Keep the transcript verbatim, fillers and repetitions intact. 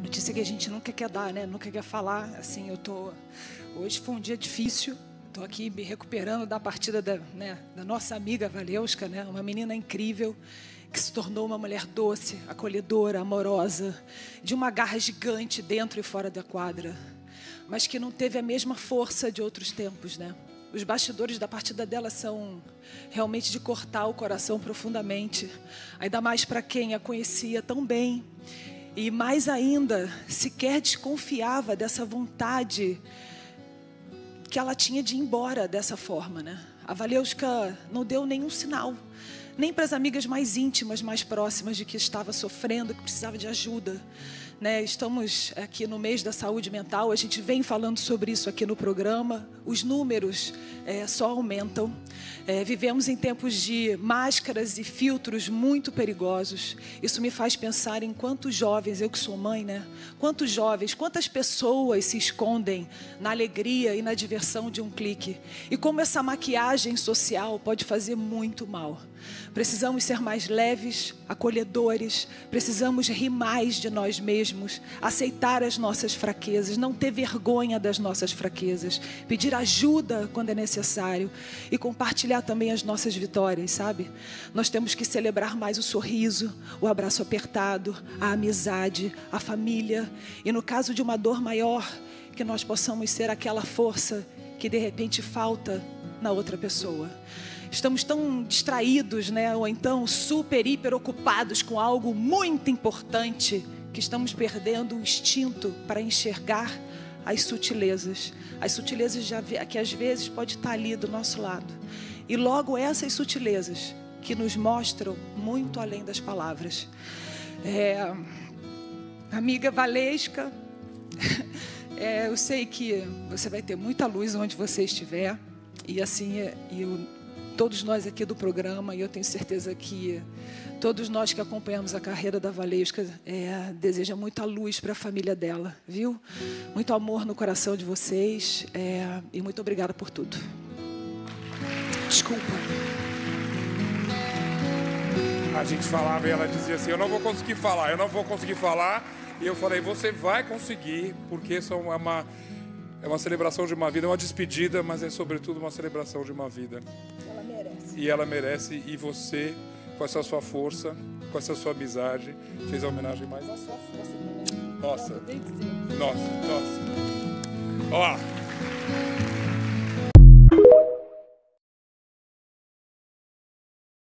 Notícia que a gente nunca quer dar, né? Nunca quer falar. Assim, eu tô... Hoje foi um dia difícil. Estou aqui me recuperando da partida da, né, da nossa amiga Valeuska, né? Uma menina incrível que se tornou uma mulher doce, acolhedora, amorosa, de uma garra gigante dentro e fora da quadra, mas que não teve a mesma força de outros tempos, né? Os bastidores da partida dela são realmente de cortar o coração profundamente, ainda mais para quem a conhecia tão bem e mais ainda sequer desconfiava dessa vontade que ela tinha de ir embora dessa forma, né? A Valeuska não deu nenhum sinal, nem para as amigas mais íntimas, mais próximas, de que estava sofrendo, que precisava de ajuda, né? Estamos aqui no mês da saúde mental, a gente vem falando sobre isso aqui no programa, os números é, só aumentam. É, vivemos em tempos de máscaras e filtros muito perigosos. Isso me faz pensar em quantos jovens, eu que sou mãe, né? Quantos jovens, quantas pessoas se escondem na alegria e na diversão de um clique. E como essa maquiagem social pode fazer muito mal. Precisamos ser mais leves, acolhedores, precisamos rir mais de nós mesmos, aceitar as nossas fraquezas, não ter vergonha das nossas fraquezas, pedir ajuda quando é necessário e compartilhar também as nossas vitórias, sabe? Nós temos que celebrar mais o sorriso, o abraço apertado, a amizade, a família e, no caso de uma dor maior, que nós possamos ser aquela força que de repente falta na outra pessoa. Estamos tão distraídos, né? Ou então super, hiper ocupados com algo muito importante que estamos perdendo o instinto para enxergar as sutilezas. As sutilezas já, que às vezes pode estar ali do nosso lado. E logo essas sutilezas que nos mostram muito além das palavras. É, amiga Valeuska, é, eu sei que você vai ter muita luz onde você estiver. E assim, eu... todos nós aqui do programa, e eu tenho certeza que todos nós que acompanhamos a carreira da Valeuska é, desejam muita luz para a família dela, viu? Muito amor no coração de vocês é, e muito obrigada por tudo. Desculpa. A gente falava e ela dizia assim, eu não vou conseguir falar, eu não vou conseguir falar. E eu falei, você vai conseguir, porque isso é uma... É uma celebração de uma vida, é uma despedida, mas é sobretudo uma celebração de uma vida. Ela merece. E ela merece, e você, com essa sua força, com essa sua amizade, fez a homenagem mais... Com a sua força também. Nossa. Tem que ser. Nossa, nossa. Ó.